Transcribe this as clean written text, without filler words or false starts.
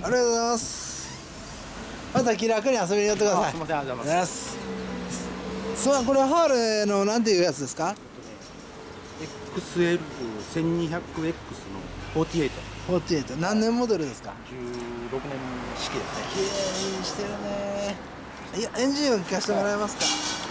ありがとうございます。また気楽に遊びに寄ってください。 すみません、ありがとうございます。 すまん、これハーレーのなんていうやつですか？ XL1200X の48。 48。何年モデルですか 16年式ですね。 綺麗にしてるね。いや、エンジンを聞かせてもらえますか？